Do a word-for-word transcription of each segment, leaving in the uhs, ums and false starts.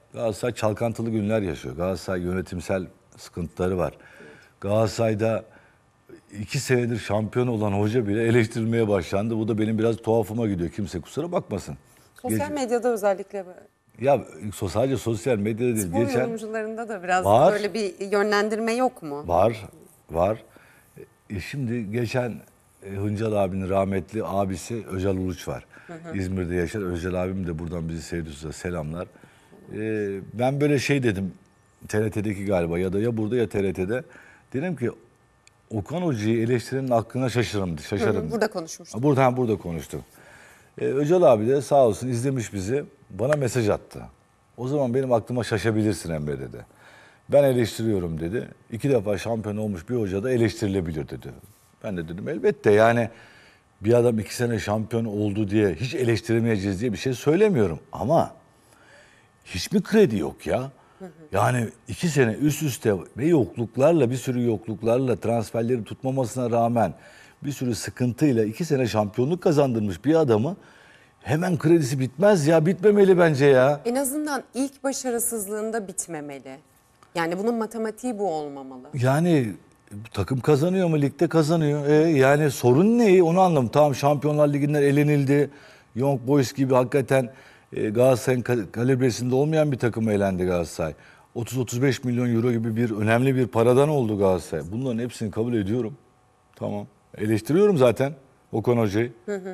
Galatasaray çalkantılı günler yaşıyor. Galatasaray yönetimsel sıkıntıları var. Galatasaray'da iki senedir şampiyon olan hoca bile eleştirilmeye başlandı. Bu da benim biraz tuhafıma gidiyor. Kimse kusura bakmasın. Sosyal Geç- medyada özellikle böyle. Ya sadece sosyal medyada değil. Spor Geçen yorumcularında da biraz Var. böyle bir yönlendirme yok mu? var, var. E şimdi geçen e, Hıncal abinin rahmetli abisi Öcal Uluç var. İzmir'de yaşar. Öcal abim de buradan bizi seyrediyorsa selamlar. E, ben böyle şey dedim. T R T'deki galiba ya da ya burada ya T R T'de. Dedim ki Okan Hoca'yı eleştirenin aklına şaşırırım. şaşarım. Burada konuşmuştuk. Burada, ha, burada konuştuk. Ee, Öcal abi de sağ olsun izlemiş bizi. Bana mesaj attı. O zaman benim aklıma şaşabilirsin Emre dedi. Ben eleştiriyorum dedi. İki defa şampiyon olmuş bir hoca da eleştirilebilir dedi. Ben de dedim elbette yani bir adam iki sene şampiyon oldu diye hiç eleştiremeyeceğiz diye bir şey söylemiyorum. Ama hiç mi kredi yok ya? Yani iki sene üst üste ve yokluklarla bir sürü yokluklarla transferleri tutmamasına rağmen bir sürü sıkıntıyla iki sene şampiyonluk kazandırmış bir adamı hemen kredisi bitmez ya, bitmemeli bence ya. En azından ilk başarısızlığında bitmemeli. Yani bunun matematiği bu olmamalı. Yani takım kazanıyor mu? Ligde kazanıyor. E, yani sorun ne? Onu anlamadım. Tamam Şampiyonlar Ligi'nden elenildi. Young Boys gibi hakikaten e, Galatasaray'ın ka- kalibresinde olmayan bir takıma elendi Galatasaray. otuz otuz beş milyon euro gibi bir önemli bir paradan oldu Galatasaray. Bunların hepsini kabul ediyorum. Tamam. Eleştiriyorum zaten Okan Hoca'yı. Hı hı.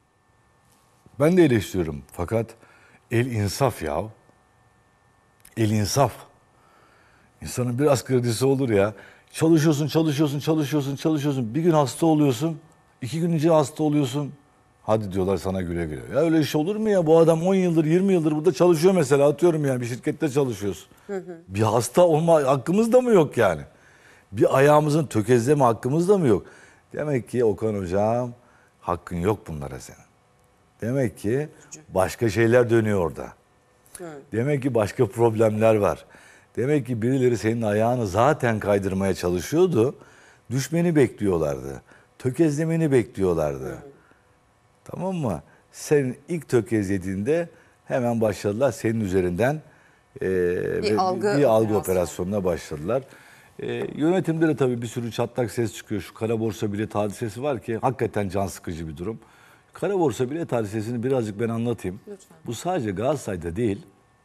Ben de eleştiriyorum. Fakat el insaf ya. El insaf. İnsanın biraz kredisi olur ya. Çalışıyorsun, çalışıyorsun, çalışıyorsun, çalışıyorsun. Bir gün hasta oluyorsun. İki gün önce hasta oluyorsun. Hadi diyorlar sana güle güle. Ya öyle iş olur mu ya? Bu adam on yıldır, yirmi yıldır burada çalışıyor mesela. Atıyorum yani bir şirkette çalışıyorsun. Hı hı. Bir hasta olma hakkımız da mı yok yani? Bir ayağımızın tökezleme hakkımız da mı yok? Demek ki Okan Hocam hakkın yok bunlara senin. Demek ki başka şeyler dönüyor orada. Hı. Demek ki başka problemler var. Demek ki birileri senin ayağını zaten kaydırmaya çalışıyordu. Düşmeni bekliyorlardı. Tökezlemeni bekliyorlardı. Hı. Tamam mı? Sen ilk tökezlediğinde hemen başladılar senin üzerinden e, bir, ve algı, bir algı operasyonuna başladılar. E, yönetimde de tabii bir sürü çatlak ses çıkıyor. Şu kara borsa bilet hadisesi var ki hakikaten can sıkıcı bir durum. Kara borsa bilet hadisesini birazcık ben anlatayım. Lütfen. Bu sadece Galatasaray'da değil.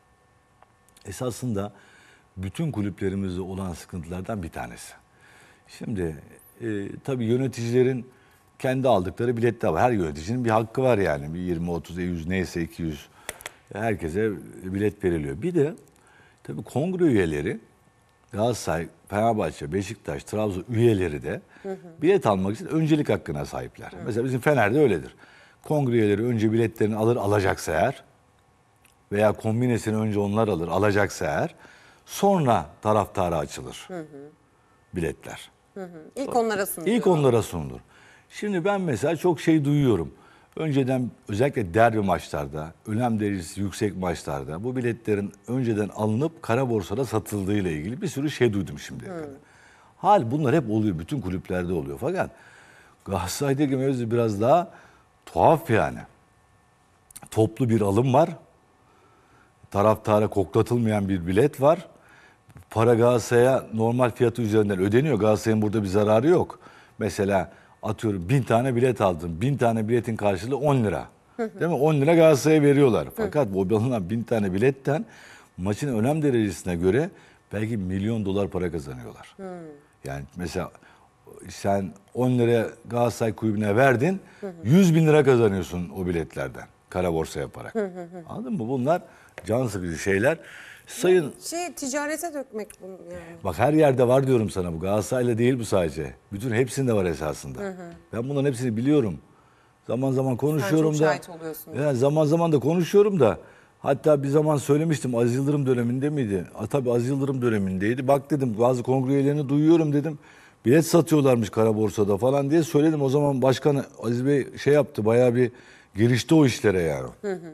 Esasında bütün kulüplerimizde olan sıkıntılardan bir tanesi. Şimdi e, tabii yöneticilerin kendi aldıkları biletler var. Her yöneticinin bir hakkı var yani. Bir yirmi, otuz, yüz neyse iki yüz. Herkese bilet veriliyor. Bir de tabii kongre üyeleri Galatasaray, Fenerbahçe, Beşiktaş, Trabzon üyeleri de hı hı. bilet almak için öncelik hakkına sahipler. Hı. Mesela bizim Fener'de öyledir. Kongre üyeleri önce biletlerini alır alacaksa eğer veya kombinesini önce onlar alır alacaksa eğer sonra taraftara açılır hı hı. biletler. Hı hı. İlk onlara sunulur. İlk onlara sunulur. Şimdi ben mesela çok şey duyuyorum. Önceden özellikle derbi maçlarda, önem derecesi yüksek maçlarda bu biletlerin önceden alınıp kara borsada satıldığıyla ilgili bir sürü şey duydum şimdiye kadar. Hal bunlar hep oluyor. Bütün kulüplerde oluyor. Fakat Galatasaray'daki mevzu biraz daha tuhaf yani. Toplu bir alım var. Taraftara koklatılmayan bir bilet var. Para Galatasaray'a normal fiyatı üzerinden ödeniyor. Galatasaray'ın burada bir zararı yok. Mesela atıyorum bin tane bilet aldın. Bin tane biletin karşılığı on lira. Değil mi? on lira Galatasaray'a veriyorlar. Fakat bu alınan bin tane biletten maçın önem derecesine göre belki milyon dolar para kazanıyorlar. Yani mesela sen on lira Galatasaray kulübüne verdin. yüz bin lira kazanıyorsun o biletlerden. Kara borsa yaparak. Anladın mı? Bunlar can sıkıcı şeyler. Sayın şey ticarete dökmek bunu yani. Bak her yerde var diyorum sana bu. Galatasaray'la değil bu sadece. Bütün hepsinde var esasında. Hı hı. Ben bunların hepsini biliyorum. Zaman zaman konuşuyorum Sen da. çok şahit oluyorsun. Ya zaman zaman da konuşuyorum da. Hatta bir zaman söylemiştim Aziz Yıldırım döneminde miydi? A, tabii Aziz Yıldırım dönemindeydi. Bak dedim bazı kongre üyelerini duyuyorum dedim. Bilet satıyorlarmış kara borsada falan diye söyledim. O zaman başkan Aziz Bey şey yaptı bayağı bir girişti o işlere yani. Hı hı.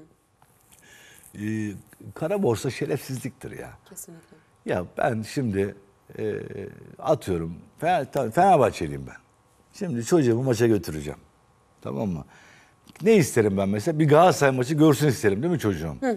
Ee, kara borsa şerefsizliktir ya. Kesinlikle. Ya ben şimdi e, atıyorum Fener, Fenerbahçeliyim ben. Şimdi çocuğumu maça götüreceğim. Tamam mı? Ne isterim ben mesela? Bir Galatasaray maçı görsün isterim değil mi çocuğum? Hı hı.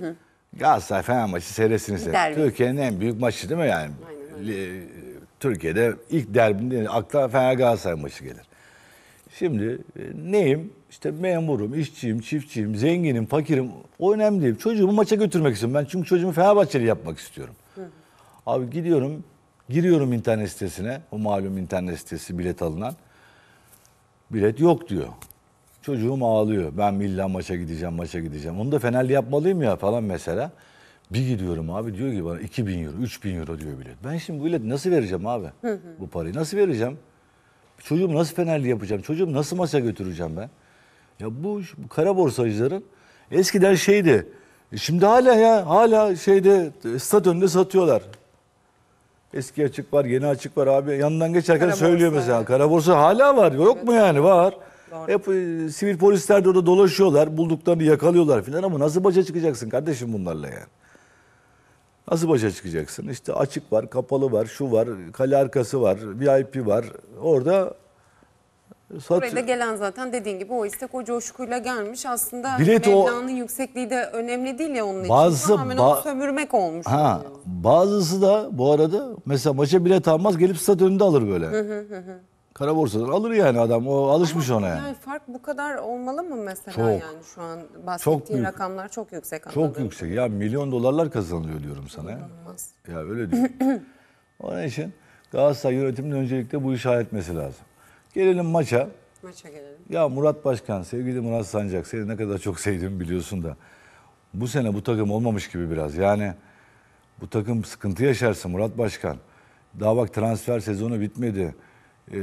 Galatasaray Fenerbahçe seyresini seyret. Derbi. Türkiye'nin en büyük maçı değil mi yani? Li- Türkiye'de ilk derbinde akla Fener Galatasaray maçı gelir. Şimdi e, neyim? İşte memurum, işçiyim, çiftçiyim, zenginim, fakirim. O önemli değil. Çocuğumu maça götürmek istiyorum. Ben çünkü çocuğumu Fenerbahçeli yapmak istiyorum. Hı hı. Abi gidiyorum, giriyorum internet sitesine. O malum internet sitesi bilet alınan. Bilet yok diyor. Çocuğum ağlıyor. Ben illa maça gideceğim, maça gideceğim. Onu da Fenerli yapmalıyım ya falan mesela. Bir gidiyorum abi, diyor ki bana iki bin euro, üç bin euro diyor bilet. Ben şimdi bu bileti nasıl vereceğim abi? Hı hı. Bu parayı nasıl vereceğim? Çocuğumu nasıl Fenerli yapacağım? Çocuğumu nasıl maça götüreceğim ben? Ya bu, bu kara borsacıların eskiden şeydi. e Şimdi hala ya hala şeyde stat önünde satıyorlar. Eski açık var, yeni açık var abi. Yanından geçerken Kara söylüyor borsa, mesela. evet. Kara borsa hala var. Yok Evet. mu yani? Var. Doğru. Hep e, sivil polisler de orada dolaşıyorlar. Bulduklarını yakalıyorlar filan ama nasıl başa çıkacaksın kardeşim bunlarla yani? Nasıl başa çıkacaksın? İşte açık var, kapalı var, şu var, kale arkası var, V I P var. Orada sat... Buraya da gelen zaten dediğin gibi o istek o coşkuyla gelmiş. Aslında Bilet o- meblağın yüksekliği de önemli değil ya onun için. Bazı Tamamen ba- onu sömürmek olmuş. Ha, bazısı da bu arada mesela maça bilet almaz, gelip stat önünde alır böyle. Kara borsadan alır yani adam. O alışmış ona yani. Yani fark bu kadar olmalı mı mesela Çok. yani şu an bahsettiğin büyük. rakamlar çok yüksek Çok anladığım yüksek. Ya milyon dolarlar kazanılıyor diyorum sana. Ya, İnanılmaz. ya öyle değil. Onun için Galatasaray yönetiminin öncelikle bu işi halletmesi lazım. Gelelim maça. Maça gelelim. Ya Murat Başkan, sevgili Murat Sancak, seni ne kadar çok sevdiğimi biliyorsun da. Bu sene bu takım olmamış gibi biraz. Yani bu takım sıkıntı yaşarsın Murat Başkan. Daha bak transfer sezonu bitmedi. Ee,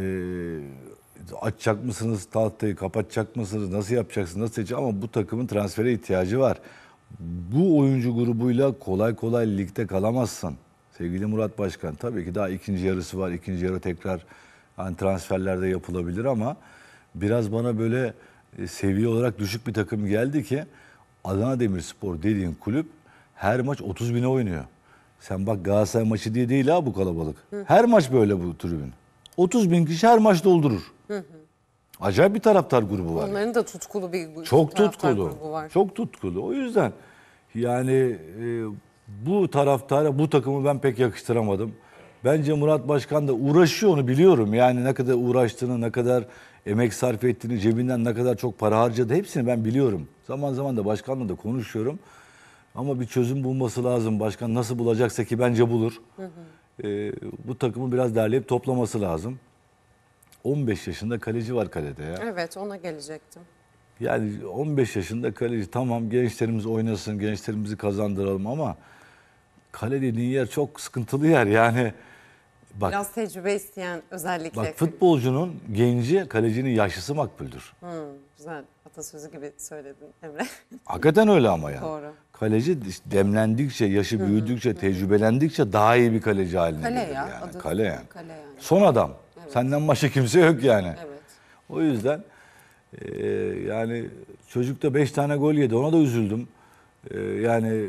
açacak mısınız tahtayı, kapatacak mısınız, nasıl yapacaksınız, nasıl yapacaksınız? Ama bu takımın transfere ihtiyacı var. Bu oyuncu grubuyla kolay kolay ligde kalamazsın. Sevgili Murat Başkan, tabii ki daha ikinci yarısı var. İkinci yarı tekrar hani transferlerde yapılabilir ama biraz bana böyle e, seviye olarak düşük bir takım geldi ki Adana Demirspor dediğin kulüp her maç otuz bine oynuyor. Sen bak Galatasaray maçı diye değil ha bu kalabalık. Her maç böyle bu tribün. otuz bin kişi her maç doldurur. Acayip bir taraftar grubu var. Onların da tutkulu bir Çok taraftar tutkulu. grubu var. Çok tutkulu. O yüzden yani e, bu taraftara bu takımı ben pek yakıştıramadım. Bence Murat Başkan da uğraşıyor, onu biliyorum. Yani ne kadar uğraştığını, ne kadar emek sarf ettiğini, cebinden ne kadar çok para harcadı hepsini ben biliyorum. Zaman zaman da başkanla da konuşuyorum. Ama bir çözüm bulması lazım. Başkan nasıl bulacaksa ki bence bulur. Hı hı. E, bu takımı biraz derleyip toplaması lazım. on beş yaşında kaleci var kalede ya. Evet, ona gelecektim. Yani on beş yaşında kaleci, tamam gençlerimiz oynasın, gençlerimizi kazandıralım ama kale dediğin yer çok sıkıntılı yer yani. Bak, Biraz tecrübe isteyen özellikle. bak futbolcunun genci, kalecinin yaşlısı makbuldür. Hmm, güzel atasözü gibi söyledin Emre. Hakikaten öyle ama yani. Doğru. Kaleci demlendikçe, yaşı büyüdükçe, tecrübelendikçe daha iyi bir kaleci haline Kale gelir ya. yani. adı- Kale yani. Kale yani. Son adam. Senden başka kimse yok yani. Evet. O yüzden e, yani çocuk da beş tane gol yedi. Ona da üzüldüm. E, yani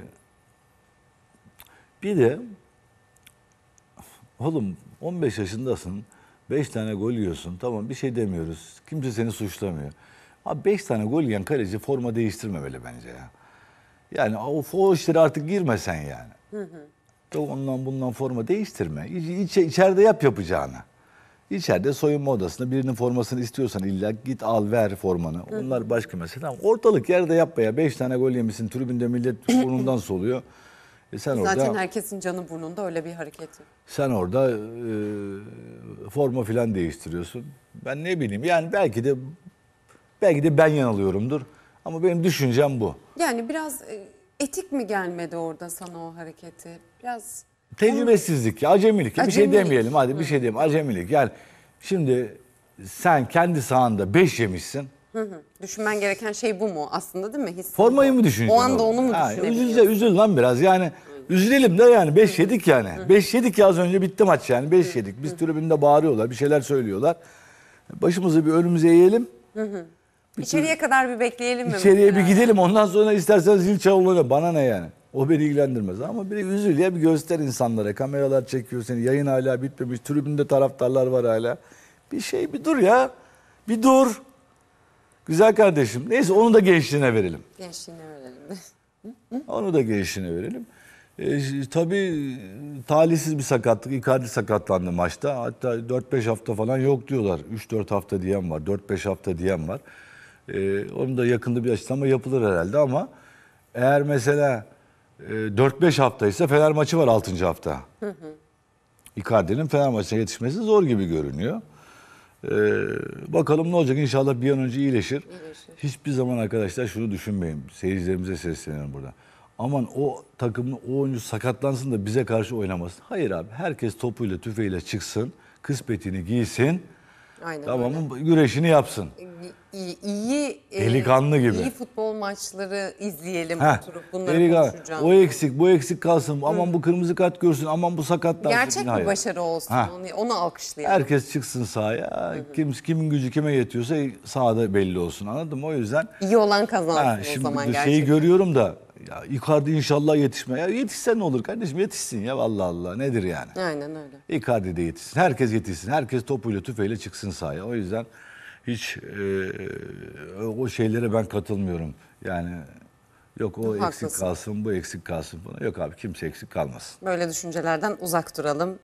bir de oğlum on beş yaşındasın. beş tane gol yiyorsun. Tamam bir şey demiyoruz. Kimse seni suçlamıyor. Abi beş tane gol yiyen kaleci forma değiştirmemeli bence ya. Yani o, o işlere artık girmesen yani. Hı hı. Ondan bundan forma değiştirme. İç, içeride yap yapacağını. İçeride soyunma odasında birinin formasını istiyorsan illa git al ver formanı. Onlar başka mesele. Ama ortalık yerde yapma ya. Beş tane gol yemişsin. Tribünde millet burnundan soluyor. E sen Zaten orada herkesin canı burnunda öyle bir hareketi. sen orada e, forma filan değiştiriyorsun. Ben ne bileyim yani belki de belki de ben yanılıyorumdur. Ama benim düşüncem bu. Yani biraz e, etik mi gelmedi orada sana o hareketi? Biraz Tecrübesizlik, ya, acemilik. Bir şey Acemilik. demeyelim hadi bir şey diyelim. Acemilik. Yani şimdi sen kendi sahanda beş yemişsin. Hı hı. Düşünmen gereken şey bu mu aslında değil mi? Hissin Formayı bu. mı düşüneceksin? O anda onu mu Ha, düşünebiliyorsun? üzül, üzül lan biraz yani. Üzülelim de yani. Beş yedik yani. Beş yedik ya az önce bitti maç yani. Beş yedik. Biz tribünde bağırıyorlar. Bir şeyler söylüyorlar. Başımızı bir önümüze eğelim. İçeriye kadar bir bekleyelim mi? İçeriye bir mesela? gidelim. Ondan sonra istersen zil çalın. Bana ne yani? O beni ilgilendirmez. Ama bir üzül ya bir göster insanlara. Kameralar çekiyor seni. Yayın hala bitmemiş. Tribünde taraftarlar var hala. Bir şey bir dur ya. Bir dur. Güzel kardeşim. Neyse onu da gençliğine verelim. Gençliğine verelim. Onu da gelişine verelim. E, tabii talihsiz bir sakatlık. Icardi sakatlandı maçta. Hatta dört beş hafta falan yok diyorlar. üç dört hafta diyen var. dört beş hafta diyen var. E, onun da yakında bir açıklama yapılır herhalde ama eğer mesela e, dört beş haftaysa Fener maçı var altıncı hafta. Hı hı. Icardi'nin Fener maçına yetişmesi zor gibi görünüyor. Ee, bakalım ne olacak, inşallah bir an önce iyileşir. İyileşir. Hiçbir zaman arkadaşlar şunu düşünmeyin. Seyircilerimize sesleniyorum burada. Aman o takımın o oyuncu sakatlansın da bize karşı oynamasın. Hayır abi, herkes topuyla tüfeğiyle çıksın. Kıspetini giysin. Aynen Tamam öyle. mı? Güreşini yapsın. İyi, iyi, e, Delikanlı gibi. iyi futbol maçları izleyelim, Heh, oturup bunları delikanlı. konuşacağız. O eksik, bu eksik kalsın. Aman bu kırmızı kart görsün. Aman bu sakatlansın. Gerçek bir Hayır. başarı olsun, Ha. onu, onu alkışlayalım. Herkes çıksın sahaya. Kim, kimin gücü kime yetiyorsa sahada belli olsun, anladın mı? O yüzden İyi olan kazansın ha, o şimdi zaman şeyi gerçekten. görüyorum da ya Icardi inşallah yetişme. Ya yetişse ne olur kardeşim, yetişsin ya, Allah Allah, nedir yani? Aynen öyle. Icardi de yetişsin. Herkes yetişsin. Herkes topuyla tüfeğiyle çıksın sahaya. O yüzden hiç e, o şeylere ben katılmıyorum. Yani yok o eksik Haklısın. kalsın, bu eksik kalsın falan. Yok abi, kimse eksik kalmasın. Böyle düşüncelerden uzak duralım.